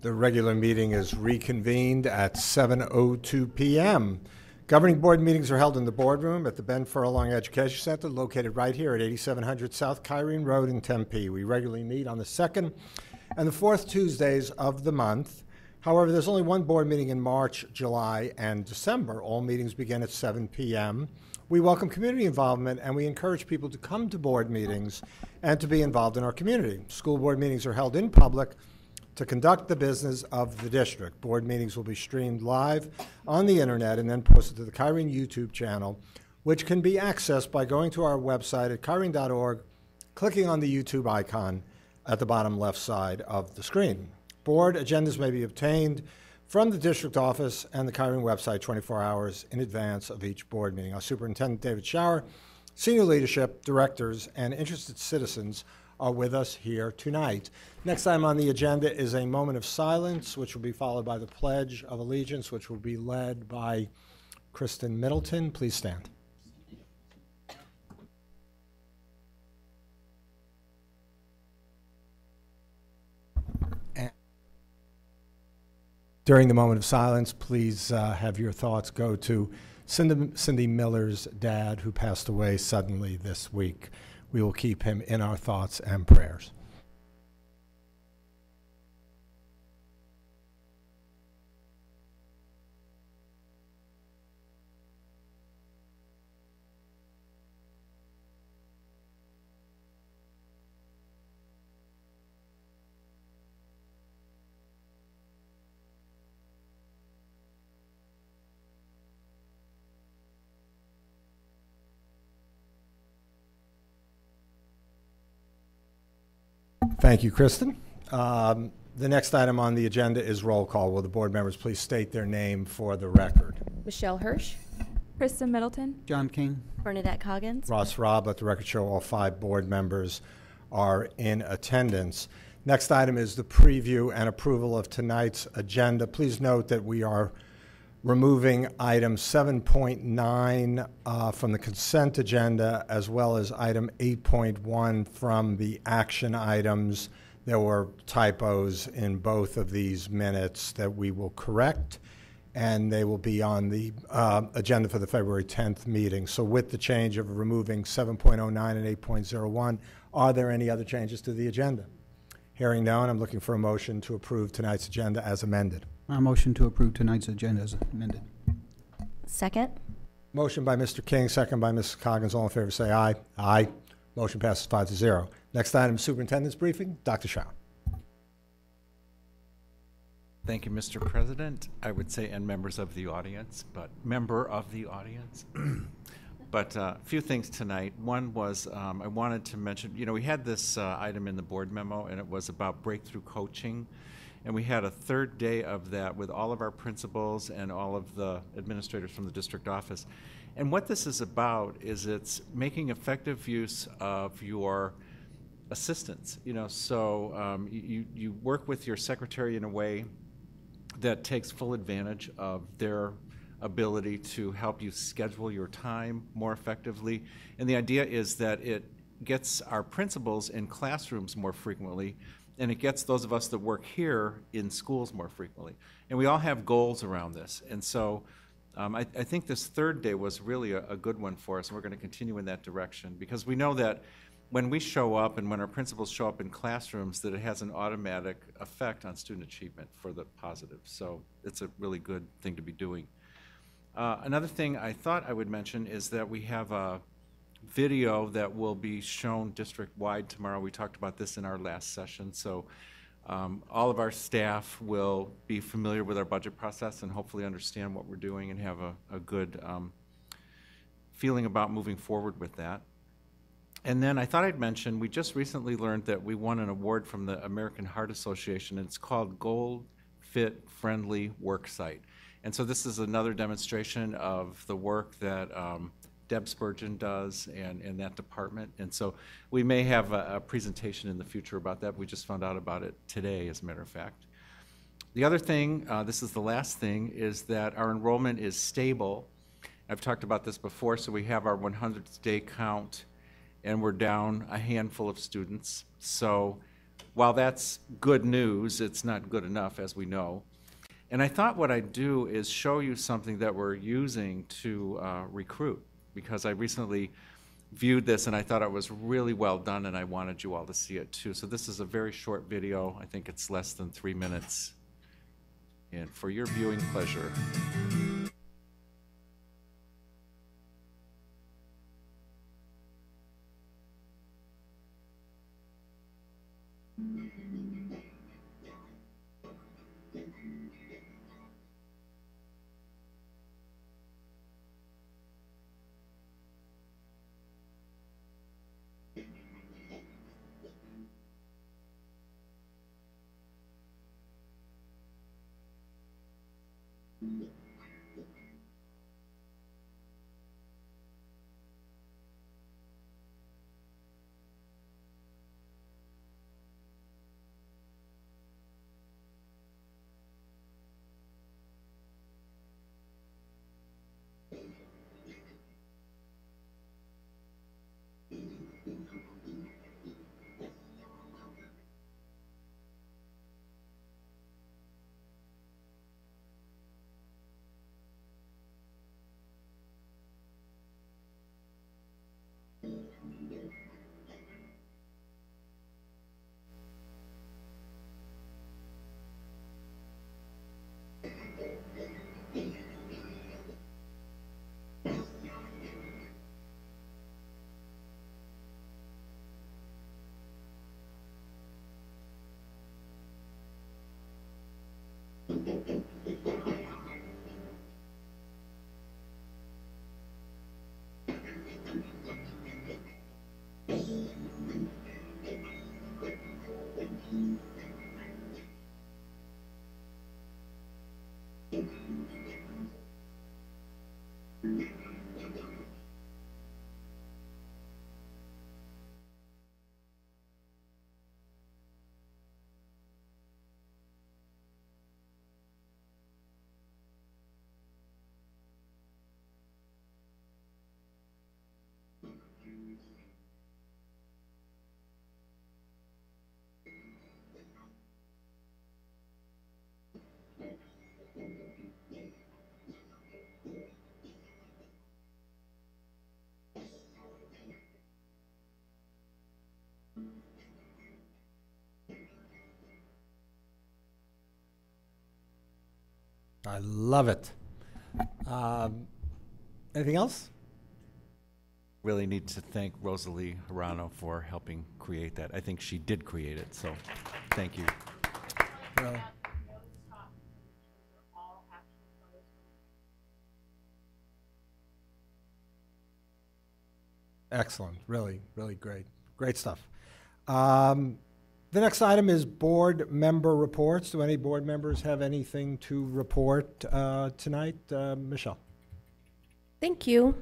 The regular meeting is reconvened at 7:02 p.m. Governing board meetings are held in the boardroom at the Ben Furlong Education Center, located right here at 8700 South Kyrene Road in Tempe. We regularly meet on the second and the fourth Tuesdays of the month. However, there's only one board meeting in March, July, and December. All meetings begin at 7 p.m. We welcome community involvement, and we encourage people to come to board meetings and to be involved in our community. School board meetings are held in public to conduct the business of the district. Board meetings will be streamed live on the internet and then posted to the Kyrene YouTube channel, which can be accessed by going to our website at kyrene.org, clicking on the YouTube icon at the bottom left side of the screen. Board agendas may be obtained from the district office and the Kyrene website 24 hours in advance of each board meeting. Our Superintendent David Schauer, senior leadership, directors, and interested citizens are with us here tonight. Next item on the agenda is a moment of silence, which will be followed by the Pledge of Allegiance, which will be led by Kristen Middleton. Please stand. During the moment of silence, please have your thoughts go to Cindy Miller's dad, who passed away suddenly this week. We will keep him in our thoughts and prayers. Thank you, Kristen. The next item on the agenda is roll call. Will the board members please state their name for the record? Michelle Hirsch. Kristen Middleton. John King. Bernadette Coggins. Ross Robb. Let the record show all 5 board members are in attendance. Next item is the preview and approval of tonight's agenda. Please note that we are removing item 7.9 from the consent agenda, as well as item 8.1 from the action items. There were typos in both of these minutes that we will correct, and they will be on the agenda for the February 10th meeting. So with the change of removing 7.09 and 8.01, are there any other changes to the agenda? Hearing none, I'm looking for a motion to approve tonight's agenda as amended. A motion to approve tonight's agenda as amended. Second. Motion by Mr. King, second by Ms. Coggins. All in favor say aye. Aye. Motion passes 5-0. Next item, superintendent's briefing. Dr. Schauer. Thank you, Mr. President. I would say, and members of the audience, but member of the audience. But a few things tonight. One was I wanted to mention, we had this item in the board memo, and it was about breakthrough coaching. And we had a third day of that with all of our principals and all of the administrators from the district office. And what this is about is it's making effective use of your assistants. So you work with your secretary in a way that takes full advantage of their ability to help you schedule your time more effectively. And the idea is that it gets our principals in classrooms more frequently, and it gets those of us that work here in schools more frequently. And we all have goals around this. And so I think this third day was really a good one for us, and we're going to continue in that direction, because we know that when we show up and when our principals show up in classrooms, that it has an automatic effect on student achievement for the positive. So it's a really good thing to be doing. Another thing I thought I would mention is that we have a video that will be shown district-wide tomorrow. We talked about this in our last session. So all of our staff will be familiar with our budget process and hopefully understand what we're doing and have a good feeling about moving forward with that. And then I thought I'd mention, we just recently learned that we won an award from the American Heart Association, and it's called Gold Fit Friendly Worksite. And so this is another demonstration of the work that Deb Spurgeon does and that department. And so we may have a presentation in the future about that. We just found out about it today, as a matter of fact. The other thing, this is the last thing, is that our enrollment is stable. I've talked about this before, so we have our 100th day count, and we're down a handful of students. So while that's good news, it's not good enough, as we know. And I thought what I'd do is show you something that we're using to recruit, because I recently viewed this and I thought it was really well done, and I wanted you all to see it too. So this is a very short video. I think it's less than 3 minutes. And for your viewing pleasure. I love it. Anything else? Really need to thank Rosalie Hirano for helping create that. I think she did create it, so thank you. Well, excellent. Really, really great. Great stuff. The next item is board member reports. Do any board members have anything to report tonight? Michelle? Thank you.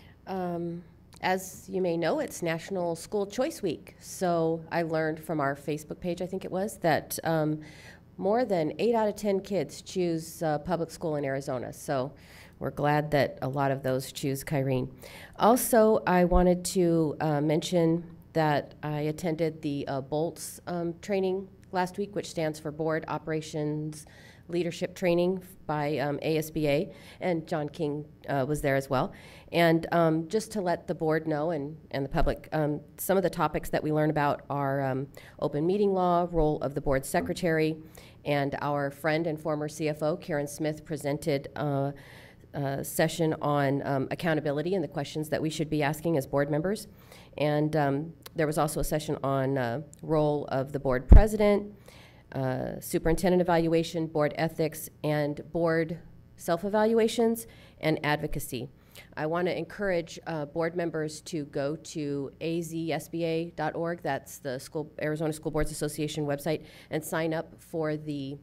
As you may know, it's National School Choice Week. So I learned from our Facebook page, I think it was, that more than 8 out of 10 kids choose public school in Arizona. So we're glad that a lot of those choose Kyrene. Also, I wanted to mention that I attended the BOLTS training last week, which stands for Board Operations Leadership Training by ASBA, and John King was there as well. And just to let the board know and the public, some of the topics that we learn about are open meeting law, role of the board secretary, and our friend and former CFO, Karen Smith, presented a session on accountability and the questions that we should be asking as board members. And there was also a session on role of the board president, superintendent evaluation, board ethics, and board self-evaluations and advocacy. I want to encourage board members to go to azsba.org, that's the Arizona School Boards Association website, and sign up for the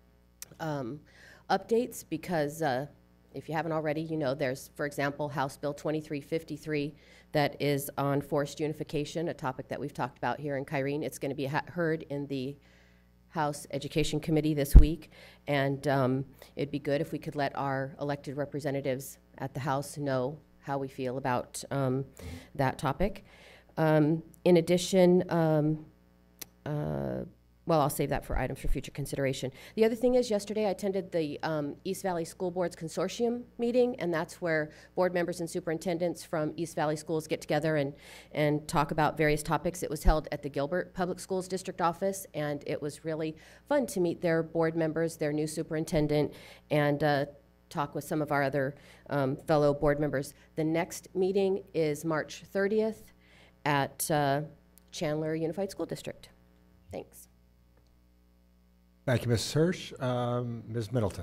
updates, because if you haven't already, you know there's, for example, House Bill 2353 that is on forced unification, a topic that we've talked about here in Kyrene. It's going to be heard in the House Education Committee this week, and it'd be good if we could let our elected representatives at the House know how we feel about that topic. In addition, well, I'll save that for items for future consideration. The other thing is, yesterday I attended the East Valley School Board's consortium meeting, and that's where board members and superintendents from East Valley schools get together and talk about various topics. It was held at the Gilbert Public Schools District office, and it was really fun to meet their board members, their new superintendent, and talk with some of our other fellow board members. The next meeting is March 30th at Chandler Unified School District. Thanks. Thank you, Mrs. Hirsch. Ms. Middleton.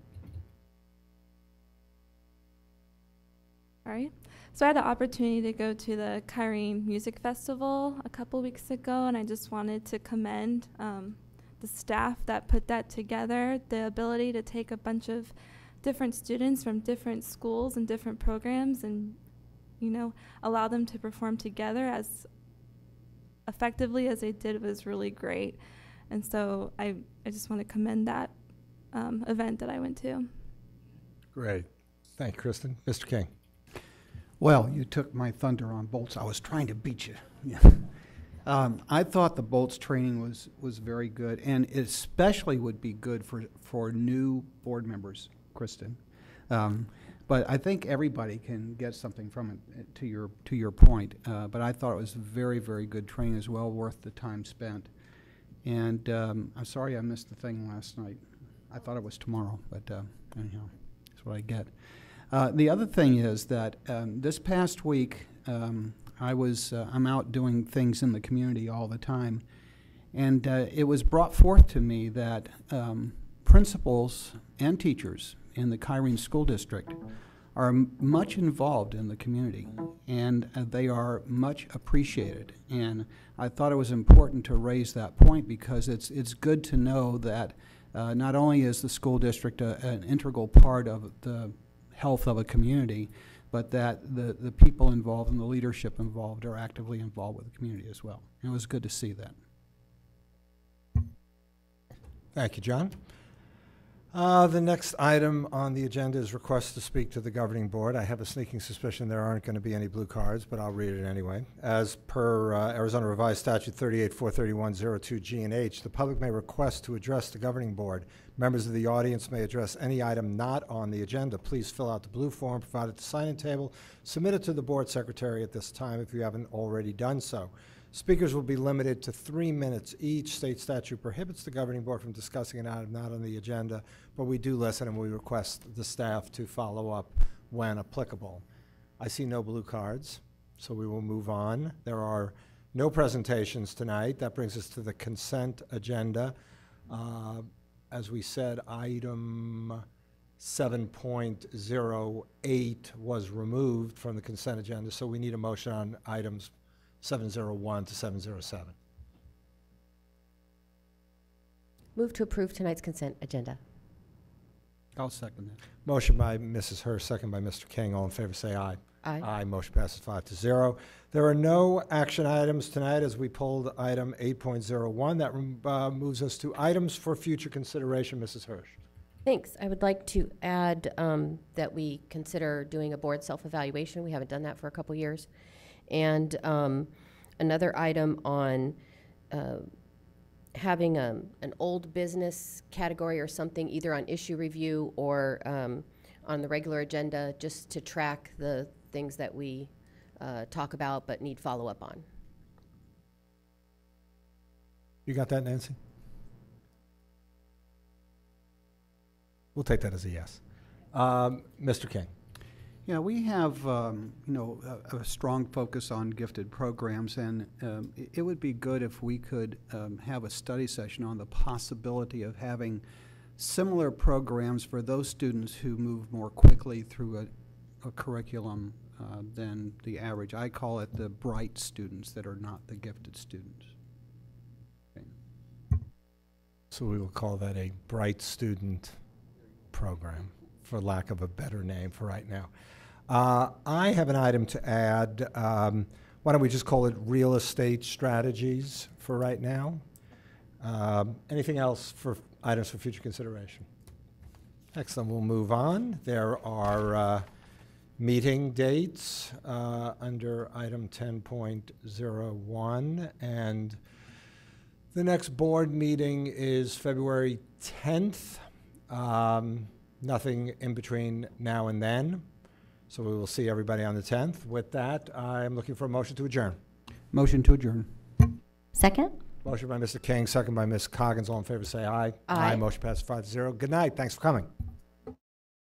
All right. So I had the opportunity to go to the Kyrene Music Festival a couple weeks ago, and I just wanted to commend the staff that put that together, the ability to take a bunch of different students from different schools and different programs and, you know, allow them to perform together as effectively as they did was really great. And so I just want to commend that event that I went to. Great. Thank you, Kristen. Mr. King. Well, you took my thunder on Bolts. I was trying to beat you. Yeah. I thought the Bolts training was very good, and it especially would be good for new board members, Kristen. But I think everybody can get something from it, to your point. But I thought it was very, very good training as well, worth the time spent. And I'm sorry I missed the thing last night. I thought it was tomorrow, but anyhow, that's what I get. The other thing is that this past week, I'm out doing things in the community all the time, and it was brought forth to me that principals and teachers in the Kyrene School District are much involved in the community, and they are much appreciated. And I thought it was important to raise that point because it's good to know that not only is the school district an integral part of the health of a community, but that the people involved and the leadership involved are actively involved with the community as well. And it was good to see that. Thank you, John. The next item on the agenda is request to speak to the governing board. I have a sneaking suspicion there aren't going to be any blue cards, but I'll read it anyway. As per Arizona Revised Statute 38-431-02 G and H, the public may request to address the governing board. Members of the audience may address any item not on the agenda. Please fill out the blue form provided at the sign-in table. Submit it to the board secretary at this time if you haven't already done so. Speakers will be limited to 3 minutes each. State statute prohibits the governing board from discussing an item not on the agenda, but we do listen and we request the staff to follow up when applicable. I see no blue cards, so we will move on. There are no presentations tonight. That brings us to the consent agenda. As we said, item 7.08 was removed from the consent agenda, so we need a motion on items 701 to 707. Move to approve tonight's consent agenda. I'll second that. Motion by Mrs. Hirsch, second by Mr. King. All in favor say aye. Aye. Aye. Motion passes 5-0. There are no action items tonight as we pulled item 8.01. That moves us to items for future consideration. Mrs. Hirsch. Thanks. I would like to add that we consider doing a board self-evaluation. We haven't done that for a couple years. And another item on having an old business category or something, either on issue review or on the regular agenda, just to track the things that we talk about but need follow-up on. You got that, Nancy? We'll take that as a yes. Mr. King. Yeah, we have a strong focus on gifted programs, and it would be good if we could have a study session on the possibility of having similar programs for those students who move more quickly through a curriculum than the average. I call it the bright students that are not the gifted students. Okay. So we will call that a bright student program, for lack of a better name for right now. I have an item to add. Why don't we just call it real estate strategies for right now? Anything else for items for future consideration? Excellent. We'll move on. There are meeting dates under item 10.01, and The next board meeting is February 10th. Nothing in between now and then. So we will see everybody on the 10th. With that, I'm looking for a motion to adjourn. Motion to adjourn. Second? Motion by Mr. King, second by Ms. Coggins. All in favor say aye. Aye. Motion passes 5-0. Good night. Thanks for coming.